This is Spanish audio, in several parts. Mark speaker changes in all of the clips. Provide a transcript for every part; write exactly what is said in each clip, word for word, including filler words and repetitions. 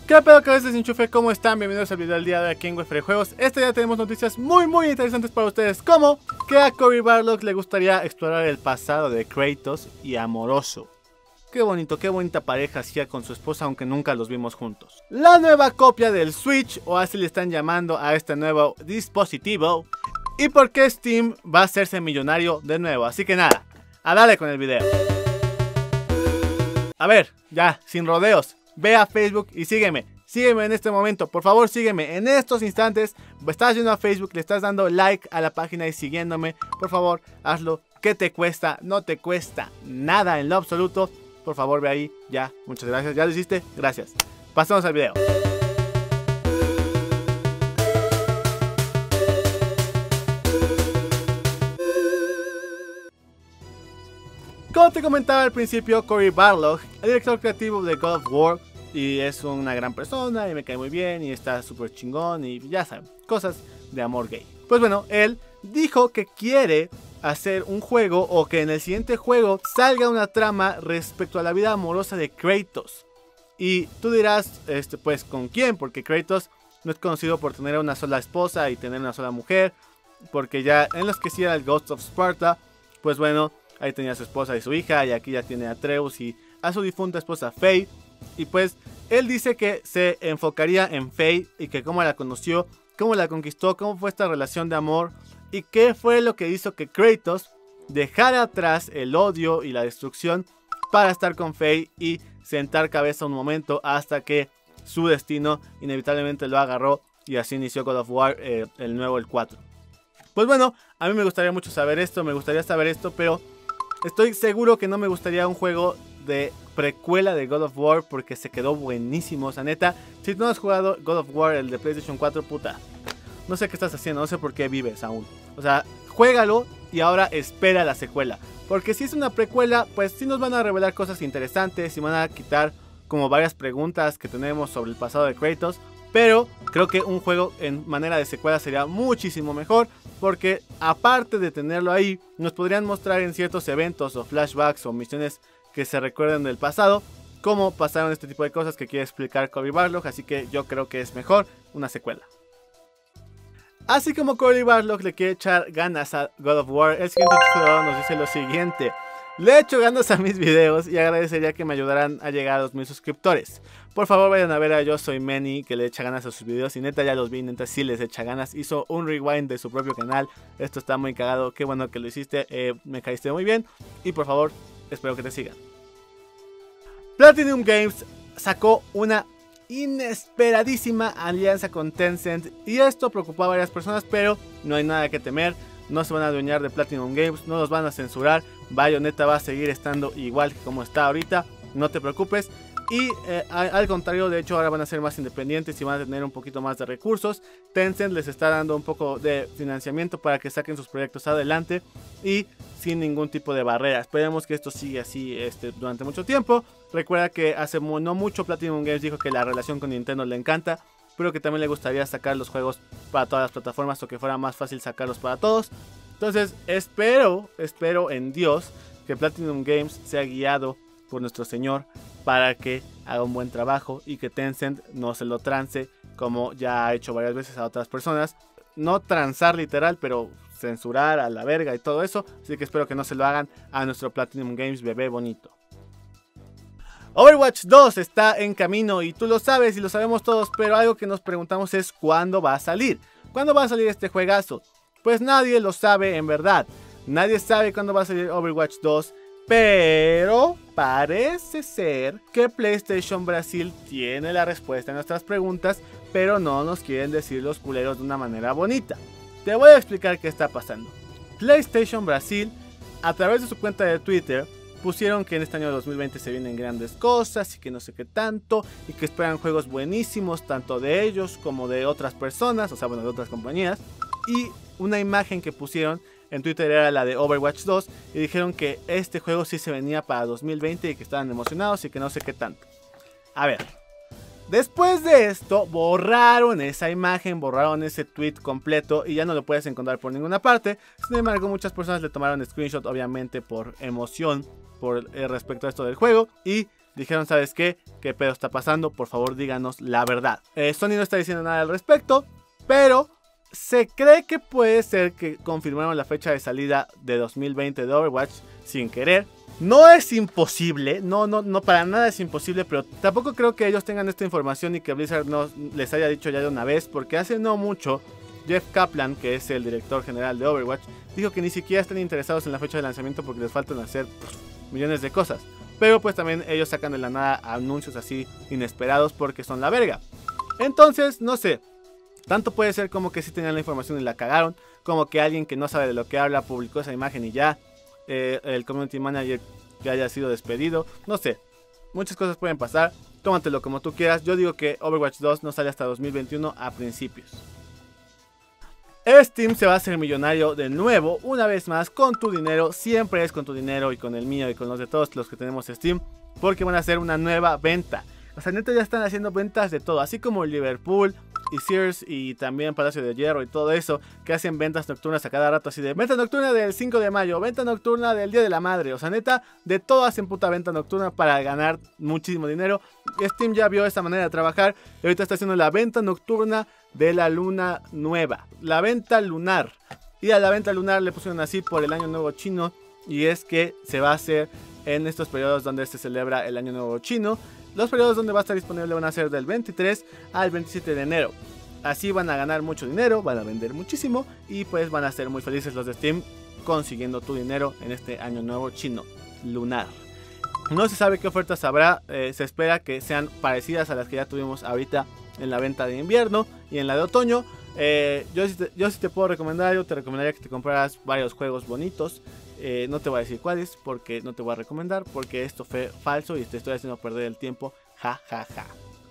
Speaker 1: ¿Qué pedo, cabezas de enchufe? ¿Cómo están? Bienvenidos al video del día de hoy aquí en Wefre Juegos. Este día tenemos noticias muy muy interesantes para ustedes, como que a Cory Barlog le gustaría explorar el pasado de Kratos y Amoroso. Qué bonito, qué bonita pareja hacía con su esposa, aunque nunca los vimos juntos. La nueva copia del Switch, o así le están llamando a este nuevo dispositivo. Y por qué Steam va a hacerse millonario de nuevo. Así que nada, a darle con el video. A ver, ya, sin rodeos. Ve a Facebook y sígueme. Sígueme en este momento, por favor sígueme. En estos instantes estás yendo a Facebook, le estás dando like a la página y siguiéndome. Por favor, hazlo. ¿Qué te cuesta? No te cuesta nada en lo absoluto. Por favor, ve ahí. Ya, muchas gracias. ¿Ya lo hiciste? Gracias. Pasamos al video. Como te comentaba al principio, Cory Barlog, el director creativo de God of War, y es una gran persona y me cae muy bien y está súper chingón y ya saben, cosas de amor gay. Pues bueno, él dijo que quiere hacer un juego, o que en el siguiente juego salga una trama respecto a la vida amorosa de Kratos. Y tú dirás, este, pues ¿con quién? Porque Kratos no es conocido por tener una sola esposa y tener una sola mujer, porque ya en los que sí era el Ghost of Sparta, pues bueno, ahí tenía a su esposa y su hija, y aquí ya tiene a Atreus y a su difunta esposa Faye. Y pues él dice que se enfocaría en Faye y que cómo la conoció, cómo la conquistó, cómo fue esta relación de amor y qué fue lo que hizo que Kratos dejara atrás el odio y la destrucción para estar con Faye y sentar cabeza un momento hasta que su destino inevitablemente lo agarró y así inició God of War, eh, el nuevo, el cuatro. Pues bueno, a mí me gustaría mucho saber esto, me gustaría saber esto, pero estoy seguro que no me gustaría un juego de precuela de God of War porque se quedó buenísimo. O sea, neta, si tú no has jugado God of War, el de PlayStation cuatro, puta, no sé qué estás haciendo, no sé por qué vives aún. O sea, juégalo y ahora espera la secuela, porque si es una precuela, pues sí nos van a revelar cosas interesantes y van a quitar como varias preguntas que tenemos sobre el pasado de Kratos. Pero creo que un juego en manera de secuela sería muchísimo mejor, porque aparte de tenerlo ahí, nos podrían mostrar en ciertos eventos o flashbacks o misiones que se recuerden del pasado cómo pasaron este tipo de cosas que quiere explicar Cory Barlog. Así que yo creo que es mejor una secuela. Así como Cory Barlog le quiere echar ganas a God of War, el siguiente jugador nos dice lo siguiente: le echo ganas a mis videos y agradecería que me ayudaran a llegar a los mil suscriptores. Por favor vayan a ver a Yo Soy Manny, que le echa ganas a sus videos. Y neta ya los vi, neta sí les echa ganas. Hizo un rewind de su propio canal. Esto está muy cagado, qué bueno que lo hiciste, eh, me caíste muy bien. Y por favor, espero que te sigan. Platinum Games sacó una inesperadísima alianza con Tencent, y esto preocupó a varias personas, pero no hay nada que temer. No se van a adueñar de Platinum Games, no los van a censurar. Bayonetta va a seguir estando igual que como está ahorita, no te preocupes. Y eh, al contrario, de hecho ahora van a ser más independientes y van a tener un poquito más de recursos. Tencent les está dando un poco de financiamiento para que saquen sus proyectos adelante y sin ningún tipo de barrera. Esperemos que esto siga así este, durante mucho tiempo. Recuerda que hace no mucho Platinum Games dijo que la relación con Nintendo le encanta, pero que también le gustaría sacar los juegos para todas las plataformas, o que fuera más fácil sacarlos para todos. Entonces espero, espero en Dios que Platinum Games sea guiado por nuestro Señor para que haga un buen trabajo y que Tencent no se lo trance como ya ha hecho varias veces a otras personas. No transar literal, pero censurar a la verga y todo eso. Así que espero que no se lo hagan a nuestro Platinum Games bebé bonito. Overwatch dos está en camino y tú lo sabes y lo sabemos todos, pero algo que nos preguntamos es ¿cuándo va a salir? ¿Cuándo va a salir este juegazo? Pues nadie lo sabe en verdad. Nadie sabe cuándo va a salir Overwatch dos, pero parece ser que PlayStation Brasil tiene la respuesta a nuestras preguntas, pero no nos quieren decir los culeros de una manera bonita. Te voy a explicar qué está pasando. PlayStation Brasil, a través de su cuenta de Twitter, pusieron que en este año dos mil veinte se vienen grandes cosas y que no sé qué tanto, y que esperan juegos buenísimos tanto de ellos como de otras personas, o sea, bueno, de otras compañías. Y una imagen que pusieron en Twitter era la de Overwatch dos, y dijeron que este juego sí se venía para dos mil veinte y que estaban emocionados y que no sé qué tanto. A ver, después de esto borraron esa imagen, borraron ese tweet completo y ya no lo puedes encontrar por ninguna parte. Sin embargo, muchas personas le tomaron screenshot, obviamente por emoción, por eh, respecto a esto del juego, y dijeron, ¿sabes qué? ¿Qué pedo está pasando? Por favor, díganos la verdad. Eh, Sony no está diciendo nada al respecto, pero se cree que puede ser que confirmaron la fecha de salida de dos mil veinte de Overwatch sin querer. No es imposible, no, no, no, para nada es imposible, pero tampoco creo que ellos tengan esta información y que Blizzard no les haya dicho ya de una vez, porque hace no mucho Jeff Kaplan, que es el director general de Overwatch, dijo que ni siquiera están interesados en la fecha de lanzamiento porque les faltan hacer pff, millones de cosas. Pero pues también ellos sacan de la nada anuncios así inesperados porque son la verga. Entonces, no sé, tanto puede ser como que sí tenían la información y la cagaron, como que alguien que no sabe de lo que habla publicó esa imagen y ya. Eh, el community manager que haya sido despedido, no sé, muchas cosas pueden pasar, tómatelo como tú quieras. Yo digo que Overwatch dos no sale hasta dos mil veintiuno a principios. Steam se va a hacer millonario de nuevo, una vez más, con tu dinero, siempre es con tu dinero y con el mío y con los de todos los que tenemos Steam, porque van a hacer una nueva venta. O sea, neta ya están haciendo ventas de todo, así como Liverpool y Sears y también Palacio de Hierro y todo eso, que hacen ventas nocturnas a cada rato, así de venta nocturna del cinco de mayo, venta nocturna del Día de la Madre. O sea, neta, de todo hacen puta venta nocturna para ganar muchísimo dinero. Steam ya vio esta manera de trabajar y ahorita está haciendo la venta nocturna de la luna nueva, la venta lunar. Y a la venta lunar le pusieron así por el año nuevo chino, y es que se va a hacer en estos periodos donde se celebra el año nuevo chino. Los periodos donde va a estar disponible van a ser del veintitrés al veintisiete de enero. Así van a ganar mucho dinero, van a vender muchísimo y pues van a ser muy felices los de Steam consiguiendo tu dinero en este año nuevo chino lunar. No se sabe qué ofertas habrá, eh, se espera que sean parecidas a las que ya tuvimos ahorita en la venta de invierno y en la de otoño. Eh, yo, si te, yo si te puedo recomendar, yo te recomendaría que te compraras varios juegos bonitos. Eh, no te voy a decir cuáles porque no te voy a recomendar, porque esto fue falso y te estoy haciendo perder el tiempo. Ja, ja, ja.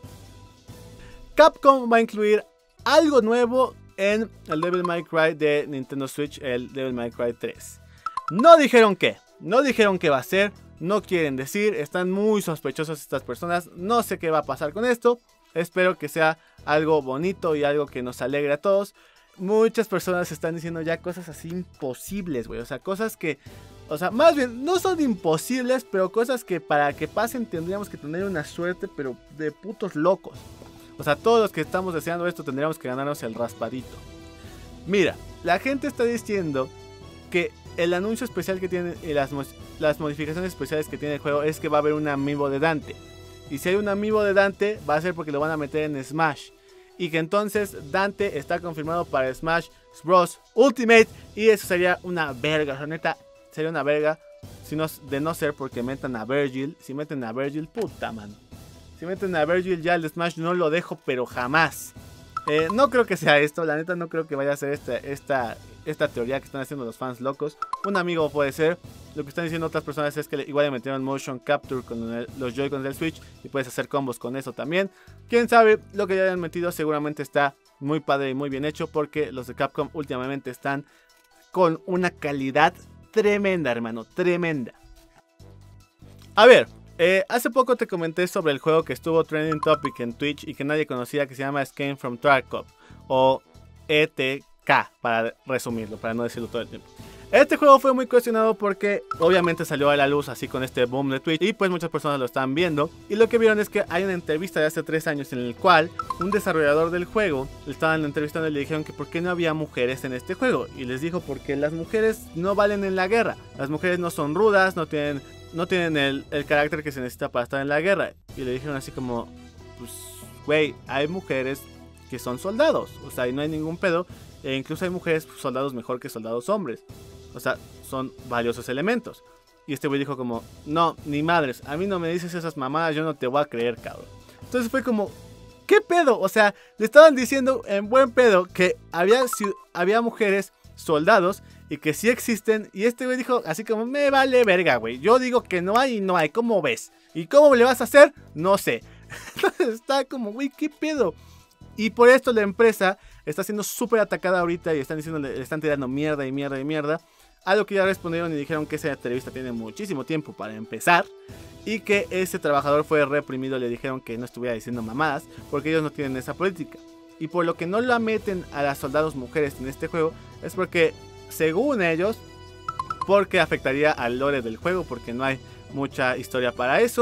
Speaker 1: Capcom va a incluir algo nuevo en el Devil May Cry de Nintendo Switch, el Devil May Cry tres. No dijeron qué, no dijeron qué va a ser, no quieren decir, están muy sospechosos estas personas, no sé qué va a pasar con esto. Espero que sea algo bonito y algo que nos alegre a todos. Muchas personas están diciendo ya cosas así imposibles, güey. O sea, cosas que, o sea, más bien, no son imposibles, pero cosas que para que pasen tendríamos que tener una suerte, pero de putos locos. O sea, todos los que estamos deseando esto tendríamos que ganarnos el raspadito. Mira, la gente está diciendo que el anuncio especial que tiene y las, las modificaciones especiales que tiene el juego es que va a haber un amiibo de Dante. Y si hay un amiibo de Dante, va a ser porque lo van a meter en Smash. Y que entonces Dante está confirmado para Smash Bros. Ultimate. Y eso sería una verga. O sea, neta, sería una verga. Si no, de no ser porque metan a Virgil. Si meten a Virgil, puta man. Si meten a Virgil, ya el Smash no lo dejo, pero jamás. Eh, no creo que sea esto. La neta, no creo que vaya a ser esta, esta, esta teoría que están haciendo los fans locos. Un amigo puede ser. Lo que están diciendo otras personas es que igual le metieron motion capture con el, los Joy-Cons del Switch y puedes hacer combos con eso también. Quién sabe, lo que ya hayan metido seguramente está muy padre y muy bien hecho, porque los de Capcom últimamente están con una calidad tremenda, hermano, tremenda. A ver, eh, hace poco te comenté sobre el juego que estuvo trending topic en Twitch y que nadie conocía, que se llama Escape from Tarkov, o E T K para resumirlo, para no decirlo todo el tiempo. Este juego fue muy cuestionado porque obviamente salió a la luz así con este boom de Twitch y pues muchas personas lo están viendo, y lo que vieron es que hay una entrevista de hace tres años en el cual un desarrollador del juego le estaban entrevistando y le dijeron que por qué no había mujeres en este juego, y les dijo porque las mujeres no valen en la guerra, las mujeres no son rudas, no tienen, no tienen el, el carácter que se necesita para estar en la guerra, y le dijeron así como, pues güey, hay mujeres que son soldados, o sea, y no hay ningún pedo, e incluso hay mujeres soldados mejor que soldados hombres. O sea, son valiosos elementos. Y este güey dijo como, no, ni madres, a mí no me dices esas mamadas, yo no te voy a creer, cabrón. Entonces fue como, ¿qué pedo? O sea, le estaban diciendo en buen pedo que había, había mujeres soldados y que sí existen. Y este güey dijo así como, me vale verga, güey. Yo digo que no hay y no hay, ¿cómo ves? ¿Y cómo le vas a hacer? No sé. Entonces está como, güey, ¿qué pedo? Y por esto la empresa está siendo súper atacada ahorita y están diciendo, le están tirando mierda y mierda y mierda. A lo que ya respondieron y dijeron que esa entrevista tiene muchísimo tiempo para empezar, y que ese trabajador fue reprimido. Le dijeron que no estuviera diciendo mamadas porque ellos no tienen esa política. Y por lo que no la meten a las soldados mujeres en este juego es porque, según ellos, porque afectaría al lore del juego, porque no hay mucha historia para eso.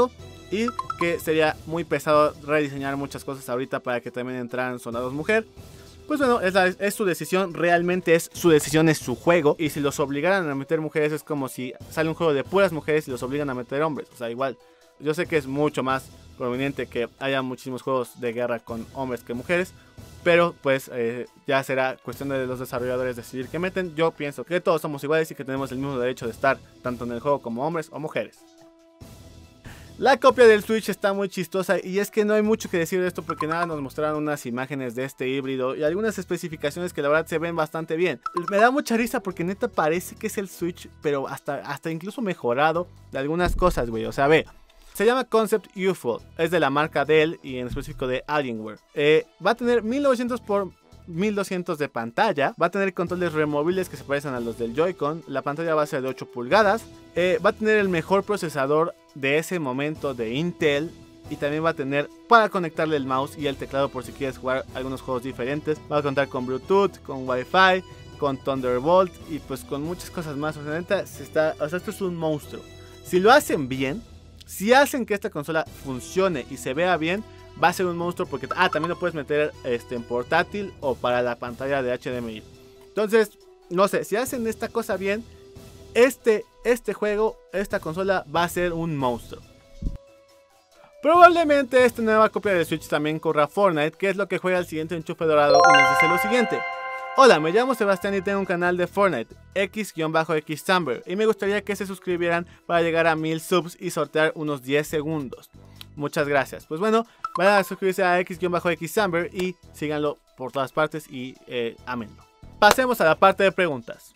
Speaker 1: y que sería muy pesado rediseñar muchas cosas ahorita para que también entraran soldados mujer. Pues bueno, es, la, es su decisión, realmente es su decisión, es su juego. Y si los obligaran a meter mujeres es como si sale un juego de puras mujeres y los obligan a meter hombres. O sea, igual, yo sé que es mucho más conveniente que haya muchísimos juegos de guerra con hombres que mujeres. Pero pues eh, ya será cuestión de los desarrolladores decidir qué meten. Yo pienso que todos somos iguales y que tenemos el mismo derecho de estar tanto en el juego como hombres o mujeres. La copia del Switch está muy chistosa y es que no hay mucho que decir de esto porque nada, nos mostraron unas imágenes de este híbrido y algunas especificaciones que la verdad se ven bastante bien. Me da mucha risa porque neta parece que es el Switch, pero hasta, hasta incluso mejorado de algunas cosas, güey. O sea, ve, se llama Concept U F O, es de la marca Dell y en específico de Alienware. Eh, va a tener mil novecientos por mil doscientos de pantalla, va a tener controles removibles que se parecen a los del Joy-Con, la pantalla va a ser de ocho pulgadas, eh, va a tener el mejor procesador de ese momento de Intel y también va a tener para conectarle el mouse y el teclado por si quieres jugar algunos juegos diferentes. Va a contar con Bluetooth, con Wi-Fi, con Thunderbolt y pues con muchas cosas más. O sea, neta, se está, o sea, esto es un monstruo. Si lo hacen bien, si hacen que esta consola funcione y se vea bien, va a ser un monstruo porque ah, también lo puedes meter este, en portátil o para la pantalla de H D M I. Entonces, no sé, si hacen esta cosa bien, este, este juego, esta consola va a ser un monstruo. Probablemente esta nueva copia de Switch también corra Fortnite, que es lo que juega el siguiente enchufe dorado y nos dice lo siguiente. Hola, me llamo Sebastián y tengo un canal de Fortnite, X-Xsamber, y me gustaría que se suscribieran para llegar a mil subs y sortear unos diez segundos. Muchas gracias. Pues bueno, vayan a suscribirse a X-Xsamber y síganlo por todas partes y eh, ámenlo. Pasemos a la parte de preguntas.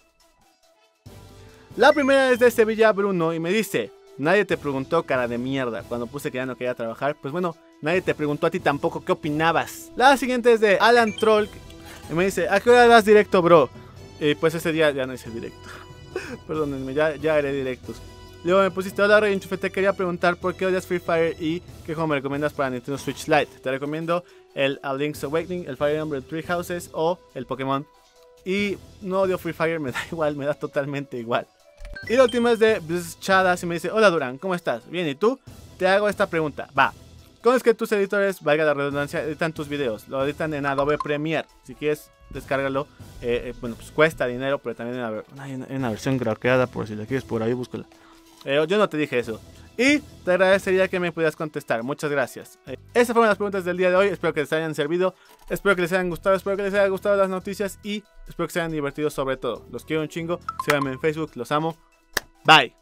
Speaker 1: La primera es de Sevilla Bruno y me dice: nadie te preguntó, cara de mierda, cuando puse que ya no quería trabajar. Pues bueno, nadie te preguntó a ti tampoco qué opinabas. La siguiente es de Alan Troll y me dice: ¿a qué hora das directo, bro? Y pues ese día ya no hice directo. Perdónenme, ya, ya haré directos. Luego me pusiste: hola Rey Enchufe, te quería preguntar por qué odias Free Fire y qué juego me recomiendas para Nintendo Switch Lite. Te recomiendo el A Link's Awakening, el Fire Emblem Three Houses o el Pokémon. Y no odio Free Fire, me da igual, me da totalmente igual. Y la última es de Bzz Chadas y me dice: hola Durán, ¿cómo estás? Bien, ¿y tú? Te hago esta pregunta, va. ¿Cómo es que tus editores, valga la redundancia, editan tus videos? Lo editan en Adobe Premiere. Si quieres, descárgalo. Eh, eh, bueno, pues cuesta dinero, pero también hay una, hay una, hay una versión craqueada, por si la quieres por ahí, búscala. Eh, yo no te dije eso. Y te agradecería que me pudieras contestar. Muchas gracias. Eh, esas fueron las preguntas del día de hoy. Espero que les hayan servido. Espero que les hayan gustado. Espero que les hayan gustado las noticias. Y espero que se hayan divertido sobre todo. Los quiero un chingo. Síganme en Facebook. Los amo. Bye.